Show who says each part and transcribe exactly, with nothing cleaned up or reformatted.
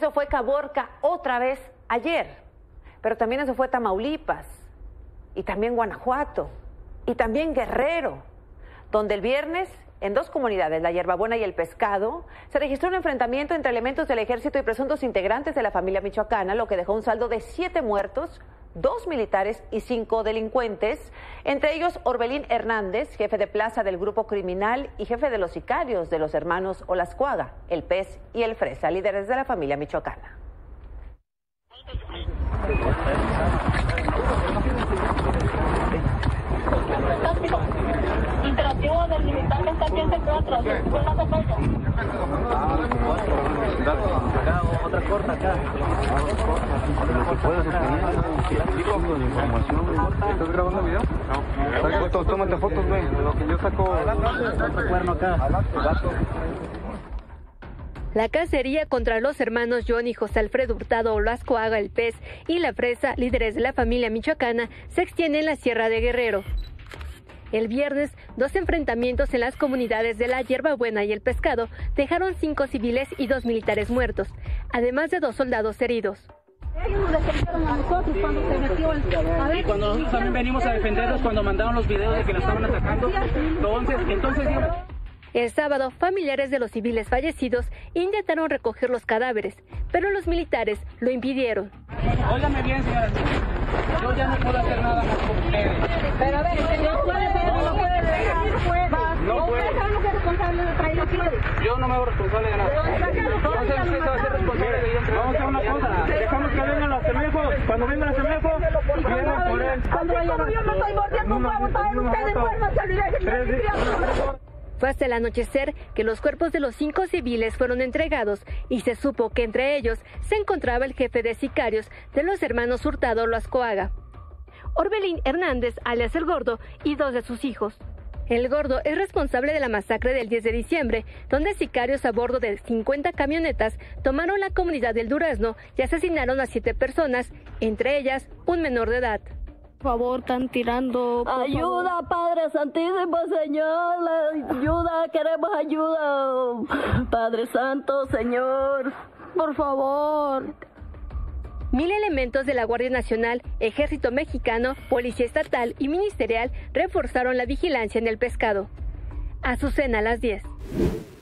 Speaker 1: Eso fue Caborca otra vez ayer, pero también eso fue Tamaulipas, y también Guanajuato, y también Guerrero, donde el viernes, en dos comunidades, La Hierbabuena y El Pescado, se registró un enfrentamiento entre elementos del ejército y presuntos integrantes de la familia michoacana, lo que dejó un saldo de siete muertos, dos militares y cinco delincuentes, entre ellos Orbelín Hernández, jefe de plaza del grupo criminal y jefe de los sicarios de los hermanos Olascuaga, el Pez y el Fresa, líderes de la familia michoacana.
Speaker 2: Interactivo del militar que está aquí en C cuatro, buenas de apoyo.
Speaker 3: Otra corta acá. ¿Estás grabando video? No. Fotos, tómate fotos, güey. Lo que yo saco cuerno acá.
Speaker 4: La cacería contra los hermanos John y José Alfredo Hurtado Olascuaga, el Pez y la Fresa, líderes de la familia michoacana, se extiende en la Sierra de Guerrero. El viernes, dos enfrentamientos en las comunidades de La Hierbabuena y El Pescado dejaron cinco civiles y dos militares muertos, además de dos soldados heridos.
Speaker 2: Ellos nos defendieron a nosotros cuando se metió el... A ver,
Speaker 5: y cuando nosotros también venimos a defenderlos cuando mandaron los videos de que nos estaban atacando, entonces, entonces...
Speaker 4: El sábado, familiares de los civiles fallecidos intentaron recoger los cadáveres, pero los militares lo impidieron.
Speaker 5: Óigame bien, señora. Yo ya no puedo hacer nada más con ustedes.
Speaker 2: Pero a ver, señor, puede ver, no puede ver.
Speaker 5: No puede.
Speaker 2: ¿Usted sabe lo que es responsable de traer aquí?
Speaker 5: Yo no me hago responsable de nada. Entonces usted se va a hacer responsable de ellos. Vamos a hacer una cosa. Dejamos que vengan los semejos. Cuando vengan los semejos, vienen por él.
Speaker 2: Cuando yo no estoy mordiendo un huevo, saben ustedes, duérmanse y dejen.
Speaker 4: Fue hasta el anochecer que los cuerpos de los cinco civiles fueron entregados y se supo que entre ellos se encontraba el jefe de sicarios de los hermanos Hurtado Olascuaga, Orbelín Hernández, alias El Gordo, y dos de sus hijos. El Gordo es responsable de la masacre del diez de diciembre, donde sicarios a bordo de cincuenta camionetas tomaron la comunidad del Durazno y asesinaron a siete personas, entre ellas un menor de edad.
Speaker 6: Por favor, están tirando.
Speaker 7: Ayuda,
Speaker 6: favor.
Speaker 7: Padre Santísimo, Señor. Ayuda, queremos ayuda. Padre Santo, Señor.
Speaker 6: Por favor.
Speaker 4: Mil elementos de la Guardia Nacional, Ejército Mexicano, Policía Estatal y Ministerial reforzaron la vigilancia en El Pescado. Azucena, a las diez.